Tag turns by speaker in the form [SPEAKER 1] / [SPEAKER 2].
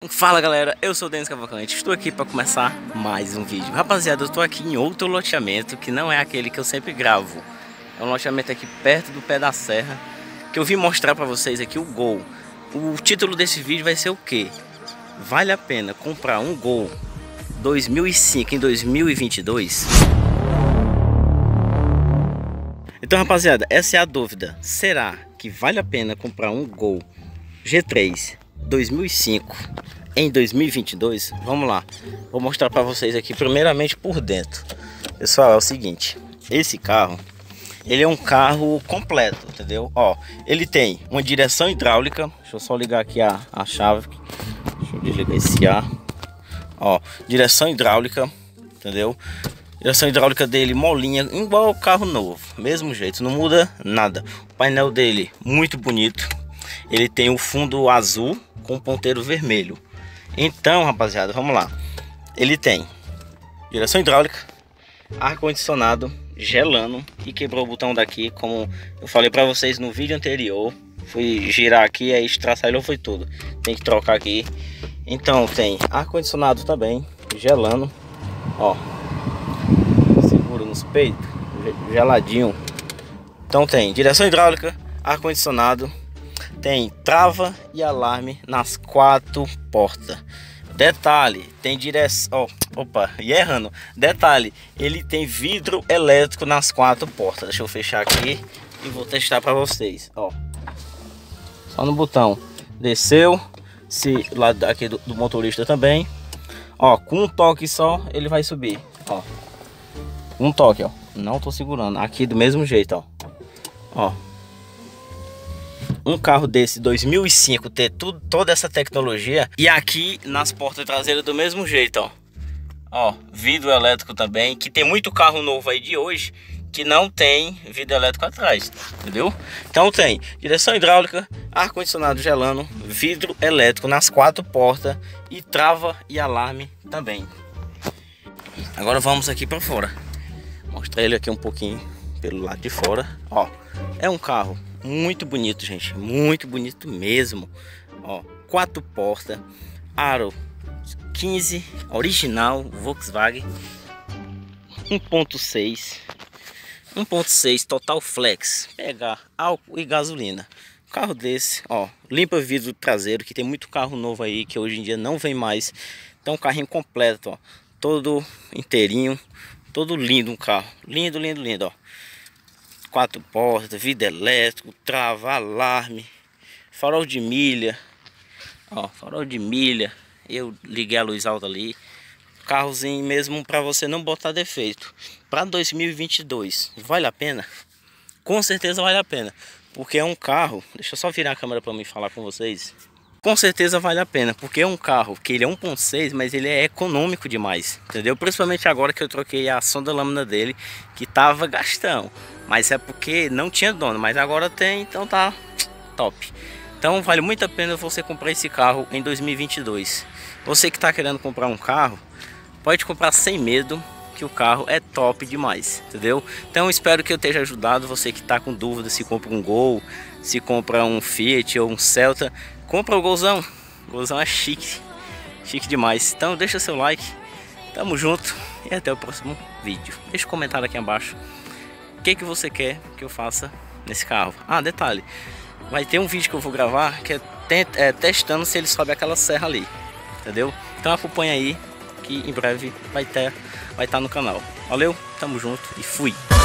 [SPEAKER 1] Fala galera, eu sou o Denis Cavalcante, estou aqui para começar mais um vídeo. Rapaziada, eu estou aqui em outro loteamento que não é aquele que eu sempre gravo. É um loteamento aqui perto do pé da serra, que eu vim mostrar para vocês aqui o Gol. O título desse vídeo vai ser o quê? Vale a pena comprar um Gol 2005 em 2022? Então rapaziada, essa é a dúvida. Será que vale a pena comprar um Gol G3 2005 em 2022? Vamos lá, vou mostrar para vocês aqui primeiramente por dentro. Pessoal, é o seguinte, esse carro, ele é um carro completo, entendeu? Ó, ele tem uma direção hidráulica. Deixa eu só ligar aqui a chave. Deixa eu desligar esse ar. Ó, direção hidráulica, entendeu? Direção hidráulica dele molinha, igual o carro novo, mesmo jeito, não muda nada. O painel dele muito bonito. Ele tem o fundo azul com ponteiro vermelho. Então, rapaziada, vamos lá. Ele tem direção hidráulica, ar-condicionado, gelando, e quebrou o botão daqui, como eu falei para vocês no vídeo anterior. Fui girar aqui, aí estraçalhou, foi tudo. Tem que trocar aqui. Então tem ar-condicionado também, gelando. Ó, segura nos peitos, geladinho. Então tem direção hidráulica, ar-condicionado. Tem trava e alarme nas 4 portas. Detalhe, tem direção... Opa, e errando. Detalhe, ele tem vidro elétrico nas 4 portas. Deixa eu fechar aqui e vou testar para vocês. Ó, só no botão. Desceu. Se lá aqui do motorista também. Ó, com um toque só ele vai subir. Ó, um toque, ó. Não tô segurando. Aqui do mesmo jeito, ó. Ó. Um carro desse 2005 ter toda essa tecnologia, e aqui nas portas traseiras do mesmo jeito, ó, vidro elétrico também, que tem muito carro novo aí de hoje que não tem vidro elétrico atrás, entendeu? Então tem direção hidráulica, ar-condicionado gelando, vidro elétrico nas 4 portas e trava e alarme também. Agora vamos aqui para fora, mostrar ele aqui um pouquinho pelo lado de fora. Ó, é um carro muito bonito, gente, muito bonito mesmo. Ó, 4 portas, aro 15 original Volkswagen, 1.6 total flex, pegar álcool e gasolina. Carro desse, ó, limpa vidro traseiro, que tem muito carro novo aí que hoje em dia não vem mais. Então carrinho completo, ó, todo inteirinho, todo lindo, um carro lindo, lindo, lindo, ó. 4 portas, vidro elétrico, trava, alarme, farol de milha. Ó, farol de milha. Eu liguei a luz alta ali. Carrozinho mesmo para você não botar defeito. Para 2022, vale a pena? Com certeza vale a pena. Porque é um carro... Deixa eu só virar a câmera para mim falar com vocês. Com certeza vale a pena, porque é um carro que ele é 1.6, mas ele é econômico demais, entendeu? Principalmente agora que eu troquei a sonda lâmina dele, que tava gastão. Mas é porque não tinha dono, mas agora tem, então tá top. Então vale muito a pena você comprar esse carro em 2022. Você que tá querendo comprar um carro, pode comprar sem medo, que o carro é top demais, entendeu? Então espero que eu esteja ajudado. Você que tá com dúvida se compra um Gol, se compra um Fiat ou um Celta, compra o Golzão. O Golzão é chique, chique demais. Então deixa seu like, tamo junto e até o próximo vídeo. Deixa um comentário aqui abaixo o que você quer que eu faça nesse carro. Ah, detalhe, vai ter um vídeo que eu vou gravar que é testando se ele sobe aquela serra ali, entendeu? Então acompanha aí que em breve vai estar no canal. Valeu, tamo junto e fui!